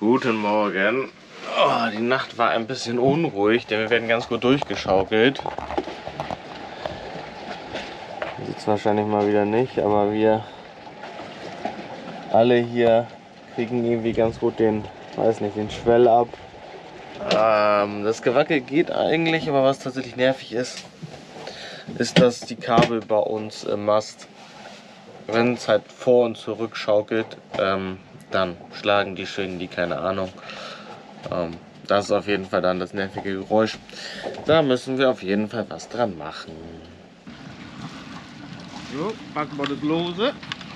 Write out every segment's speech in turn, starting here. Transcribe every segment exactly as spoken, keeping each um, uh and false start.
Guten Morgen. Oh, die Nacht war ein bisschen unruhig, denn wir werden ganz gut durchgeschaukelt. Sieht es wahrscheinlich mal wieder nicht, aber wir alle hier kriegen irgendwie ganz gut den, weiß nicht, den Schwell ab. Ähm, das Gewackel geht eigentlich, aber was tatsächlich nervig ist, ist, dass die Kabel bei uns im Mast, wenn es halt vor und zurück schaukelt, ähm, dann schlagen die, schwingen die, keine Ahnung. Ähm, das ist auf jeden Fall dann das nervige Geräusch. Da müssen wir auf jeden Fall was dran machen. So, Backbord ist lose.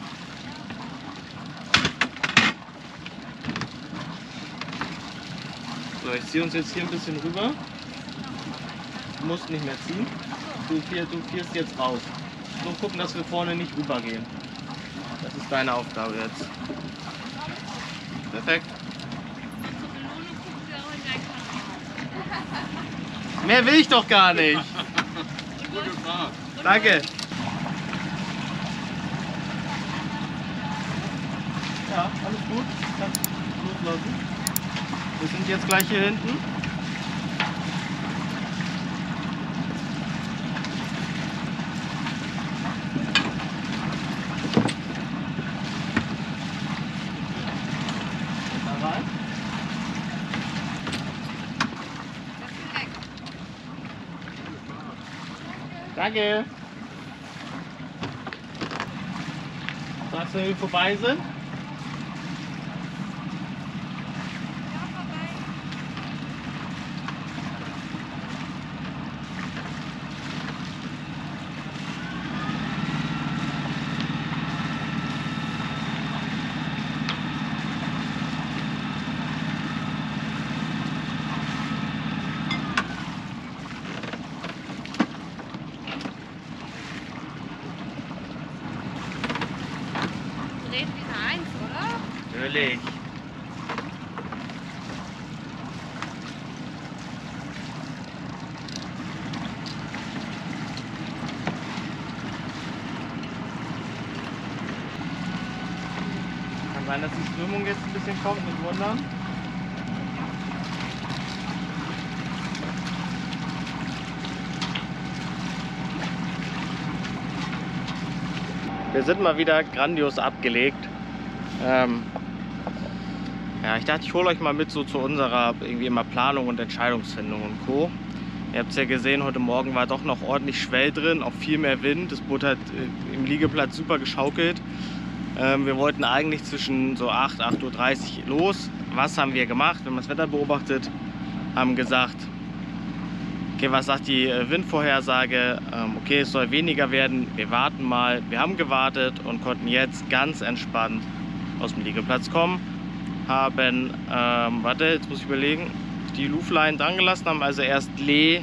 So, ich ziehe uns jetzt hier ein bisschen rüber. Du musst nicht mehr ziehen. Du, fier, du fährst jetzt raus. Nur gucken, dass wir vorne nicht rübergehen. Das ist deine Aufgabe jetzt. Perfekt. Mehr will ich doch gar nicht. Danke. Ja, alles gut. Kannst loslassen. Wir sind jetzt gleich hier hinten. Da rein. Danke. Sagst du, wenn wir vorbei sind? Natürlich. Kann sein, dass die Strömung jetzt ein bisschen kommt, nicht wundern. Wir sind mal wieder grandios abgelegt. Ähm, ja, ich dachte, ich hole euch mal mit so zu unserer irgendwie immer Planung und Entscheidungsfindung und Co. Ihr habt es ja gesehen, heute Morgen war doch noch ordentlich Schwell drin, auch viel mehr Wind. Das Boot hat äh, im Liegeplatz super geschaukelt. Ähm, wir wollten eigentlich zwischen so acht, acht Uhr dreißig los. Was haben wir gemacht? Wir haben das Wetter beobachtet, haben gesagt, okay, was sagt die Windvorhersage? Ähm, okay, es soll weniger werden, wir warten mal. Wir haben gewartet und konnten jetzt ganz entspannt aus dem Liegeplatz kommen. Haben, ähm, warte, jetzt muss ich überlegen, die Luftline dran gelassen, haben also erst Lee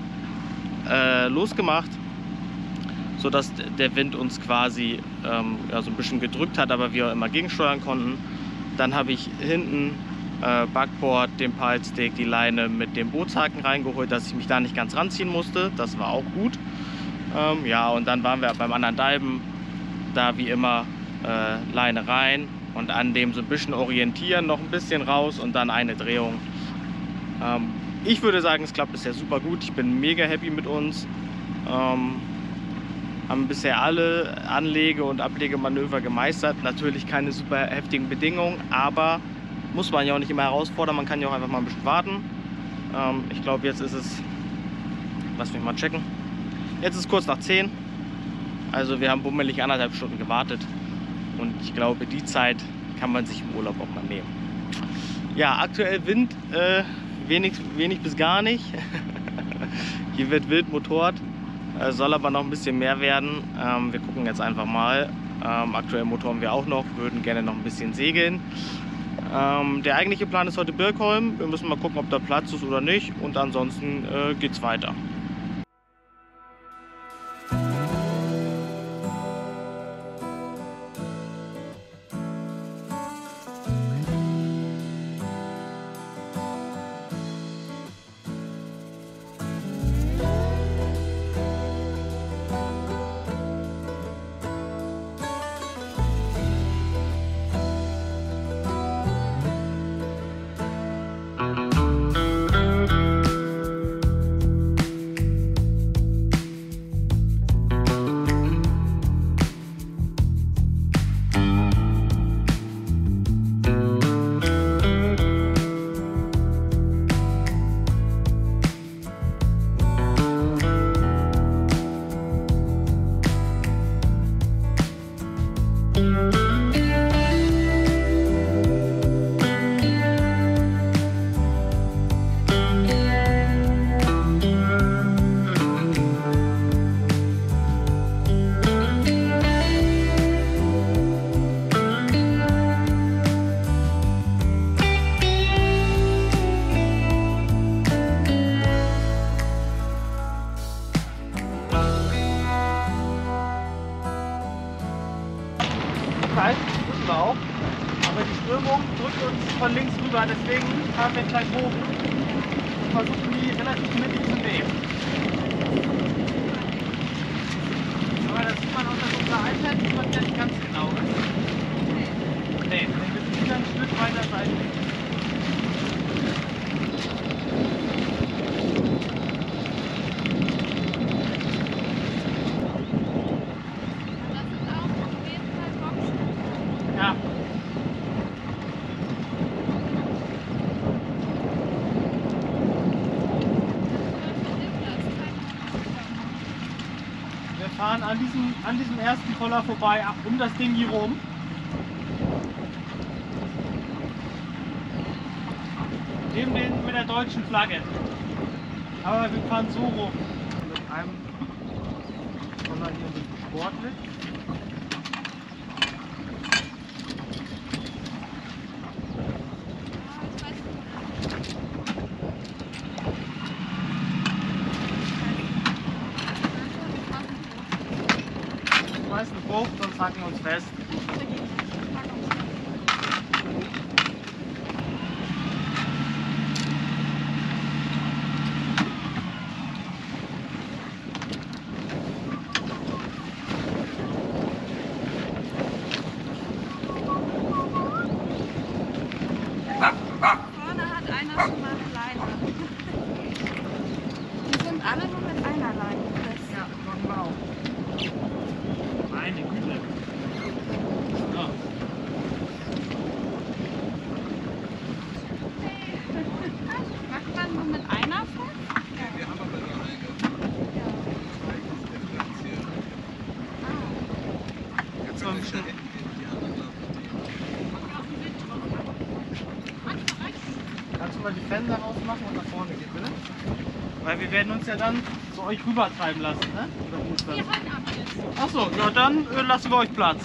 äh, losgemacht, sodass der Wind uns quasi ähm, ja, so ein bisschen gedrückt hat, aber wir immer gegensteuern konnten. Dann habe ich hinten äh, Backbord, den Palstick, die Leine mit dem Bootshaken reingeholt, dass ich mich da nicht ganz ranziehen musste. Das war auch gut. Ähm, ja, und dann waren wir beim anderen Diven, da wie immer äh, Leine rein und an dem so ein bisschen orientieren, noch ein bisschen raus und dann eine Drehung. Ähm, ich würde sagen, es klappt bisher super gut. Ich bin mega happy mit uns. Ähm, haben bisher alle Anlege- und Ablegemanöver gemeistert. Natürlich keine super heftigen Bedingungen, aber muss man ja auch nicht immer herausfordern. Man kann ja auch einfach mal ein bisschen warten. Ähm, ich glaube, jetzt ist es, lass mich mal checken, jetzt ist es kurz nach zehn. Also wir haben bummelig anderthalb Stunden gewartet. Und ich glaube, die Zeit kann man sich im Urlaub auch mal nehmen. Ja, aktuell Wind, äh, wenig, wenig bis gar nicht. Hier wird wild motort. Soll aber noch ein bisschen mehr werden. Ähm, wir gucken jetzt einfach mal. Ähm, aktuell motoren wir auch noch, würden gerne noch ein bisschen segeln. Ähm, der eigentliche Plan ist heute Birkholm. Wir müssen mal gucken, ob da Platz ist oder nicht. Und ansonsten äh, geht's weiter. Müssen wir auch. Aber die Strömung drückt uns von links rüber, deswegen fahren wir gleich hoch und versuchen die relativ mittig zu nehmen. Aber das sieht man auch, dass unser iPad sieht man ja nicht ganz genau ist. Nee, wir sind wieder ein Stück weiter seitlich. Ja. Wir fahren an diesem, an diesem ersten Koller vorbei, um das Ding hier rum. Neben den mit der deutschen Flagge. Aber wir fahren so rum. Mit einem Koller hier mit sportlich. Meist eine Frucht, sonst hacken wir uns fest. Vorne hat einer schon mal eine Leine. Die sind alle nur mit einer Leine fest. Ja, machen wir auch. Meine Güte. So. Macht man nur mit einer fest? Ja, wir haben aber nur eine. Jetzt noch ein bisschen. Kannst du mal die Fenster rausmachen und nach vorne gehen, bitte? Weil wir werden uns ja dann zu euch rüber treiben lassen, ne? Oder wo ist das? Wir halten ab jetzt. Achso, ja dann äh, lassen wir euch Platz.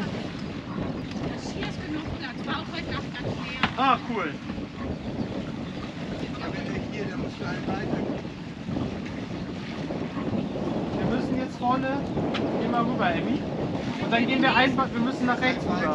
Hier ist genug Platz. War auch heute Nacht ganz leer. Ah, cool. Aber wenn der hier, der muss gleich weiter. Wir müssen jetzt vorne, geh mal rüber, Emmy. Und dann gehen wir einfach, wir müssen nach rechts rüber.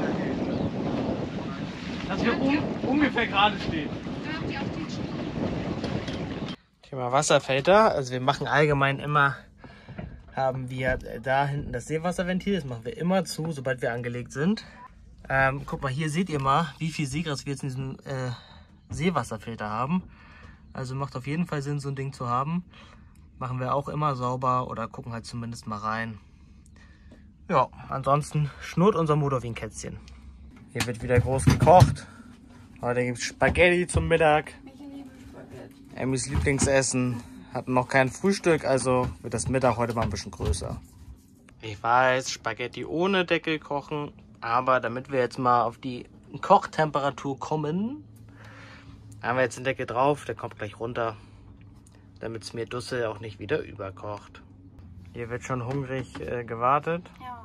Dass wir um, ungefähr gerade stehen. Da habt ihr auch die Schuhe. Thema Wasserfilter. Also wir machen allgemein immer, haben wir da hinten das Seewasserventil. Das machen wir immer zu, sobald wir angelegt sind. Ähm, guck mal, hier seht ihr mal, wie viel Seegras wir jetzt in diesem äh, Seewasserfilter haben. Also macht auf jeden Fall Sinn, so ein Ding zu haben. Machen wir auch immer sauber oder gucken halt zumindest mal rein. Ja, ansonsten schnurrt unser Motor wie ein Kätzchen. Hier wird wieder groß gekocht. Heute gibt es Spaghetti zum Mittag. Ich liebe Spaghetti. Emmys Lieblingsessen. Hatten noch kein Frühstück, also wird das Mittag heute mal ein bisschen größer. Ich weiß, Spaghetti ohne Deckel kochen. Aber damit wir jetzt mal auf die Kochtemperatur kommen, haben wir jetzt den Deckel drauf. Der kommt gleich runter, damit es mir Dussel auch nicht wieder überkocht. Hier wird schon hungrig äh, gewartet. Ja.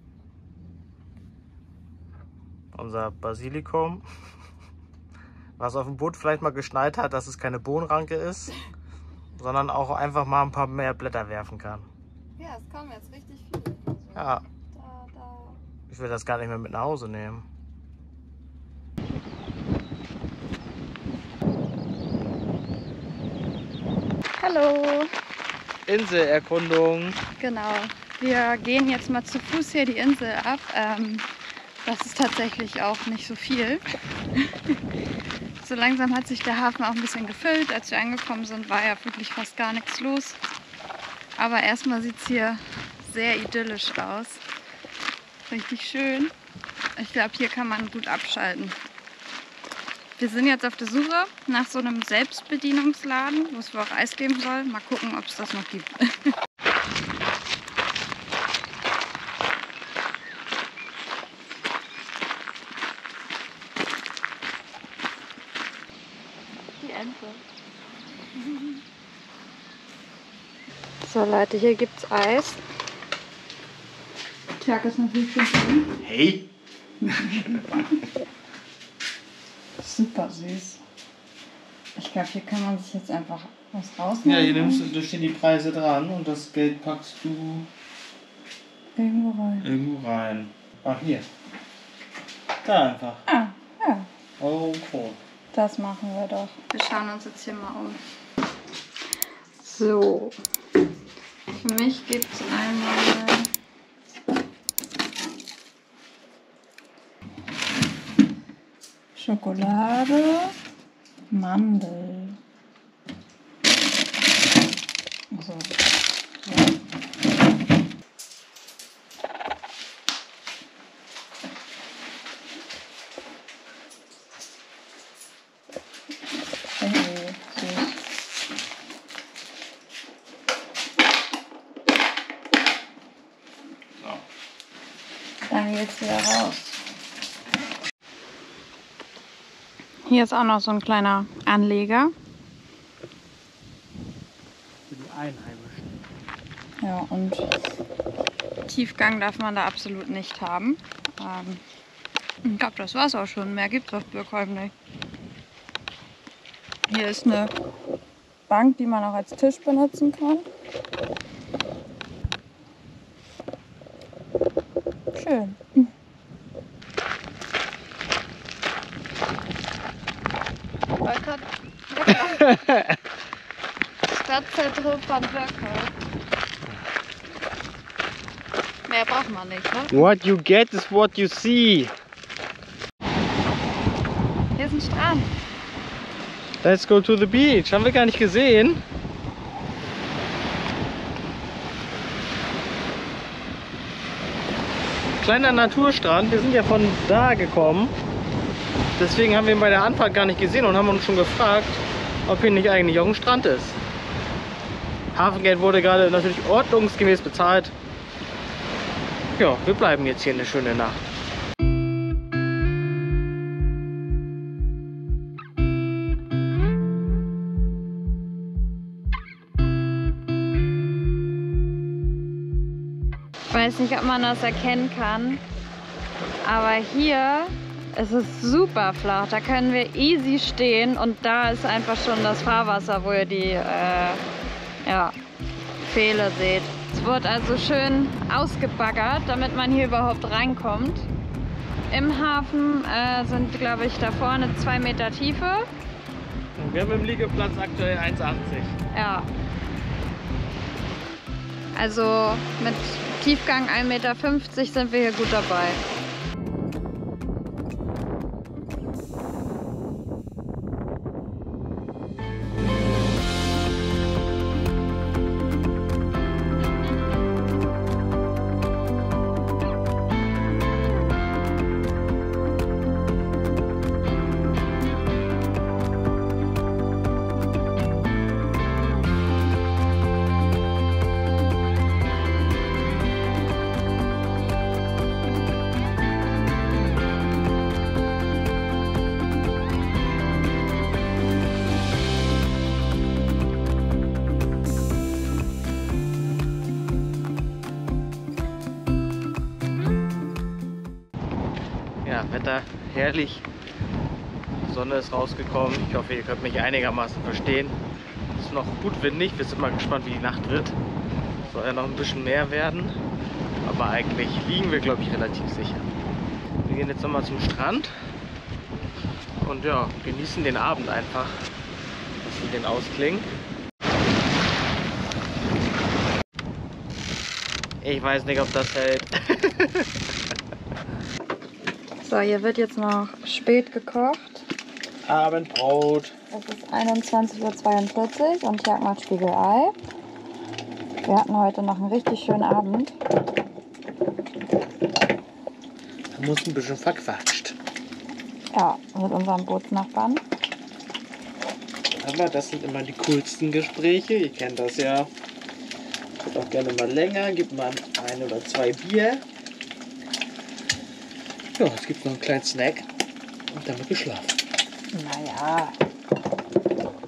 Unser Basilikum, was auf dem Boot vielleicht mal geschneit hat, dass es keine Bohnenranke ist, sondern auch einfach mal ein paar mehr Blätter werfen kann. Ja, es kommen jetzt richtig viele. Ja, Da, da. ich will das gar nicht mehr mit nach Hause nehmen. Hallo. Inselerkundung. Genau. Wir gehen jetzt mal zu Fuß hier die Insel ab. Ähm, das ist tatsächlich auch nicht so viel. So langsam hat sich der Hafen auch ein bisschen gefüllt. Als wir angekommen sind, war ja wirklich fast gar nichts los. Aber erstmal sieht es hier sehr idyllisch aus. Richtig schön. Ich glaube, hier kann man gut abschalten. Wir sind jetzt auf der Suche nach so einem Selbstbedienungsladen, wo es wohl auch Eis geben soll. Mal gucken, ob es das noch gibt. Ente. So Leute, hier gibt's Eis. Tjag ist natürlich schon drin. Hey! Super süß. Ich glaube, hier kann man sich jetzt einfach was rausnehmen. Ja, hier nimmst du, da stehen die Preise dran und das Geld packst du irgendwo rein. irgendwo rein. Ach, hier. Da einfach. Ah, ja. Okay. Das machen wir doch. Wir schauen uns jetzt hier mal um. So. Für mich gibt es einmal Schokolade, Mandel. So. Ja. Hey, süß. So. Dann geht's wieder raus. Hier ist auch noch so ein kleiner Anleger. Für die Einheimischen. Ja, und Tiefgang darf man da absolut nicht haben. Ähm, ich glaube, das war's auch schon. Mehr gibt's auf Birkholm nicht. Hier ist eine Bank, die man auch als Tisch benutzen kann. Schön. Stadtzentrum von Birkholm. Mehr braucht man nicht, ne? What you get is what you see. Hier ist ein Strand. Let's go to the beach. Haben wir gar nicht gesehen. Kleiner Naturstrand. Wir sind ja von da gekommen. Deswegen haben wir ihn bei der Anfahrt gar nicht gesehen und haben uns schon gefragt, ob hier nicht eigentlich auch ein Strand ist. Hafengeld wurde gerade natürlich ordnungsgemäß bezahlt. Ja, wir bleiben jetzt hier eine schöne Nacht. Ich weiß nicht, ob man das erkennen kann, aber hier ist es super flach. Da können wir easy stehen und da ist einfach schon das Fahrwasser, wo ihr die äh, ja, Pfähle seht. Es wird also schön ausgebaggert, damit man hier überhaupt reinkommt. Im Hafen äh, sind, glaube ich, da vorne zwei Meter Tiefe. Wir haben im Liegeplatz aktuell eins achtzig. Ja. Also mit Tiefgang ein Meter fünfzig sind wir hier gut dabei. Ja, Wetter herrlich. Die Sonne ist rausgekommen. Ich hoffe, ihr könnt mich einigermaßen verstehen. Es ist noch gut windig. Wir sind mal gespannt, wie die Nacht wird. Soll ja noch ein bisschen mehr werden. Aber eigentlich liegen wir, glaube ich, relativ sicher. Wir gehen jetzt nochmal zum Strand. Und ja, genießen den Abend einfach. Lassen den ausklingen. Ich weiß nicht, ob das hält. So, hier wird jetzt noch spät gekocht. Abendbrot. Es ist einundzwanzig Uhr zweiundvierzig und Tjag macht Spiegelei. Wir hatten heute noch einen richtig schönen Abend. Da muss ein bisschen verquatscht. Ja, mit unserem Bootsnachbarn. Aber das sind immer die coolsten Gespräche. Ihr kennt das ja. Wird auch gerne mal länger. Gibt mal ein oder zwei Bier. Ja, es gibt noch einen kleinen Snack. Und dann wird geschlafen. Naja.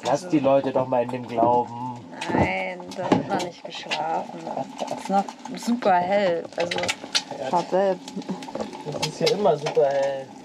Lass die Leute doch mal in dem Glauben. Nein, da wird noch nicht geschlafen. Es ist noch super hell. Also, schaut selbst. Das ist hier immer super hell.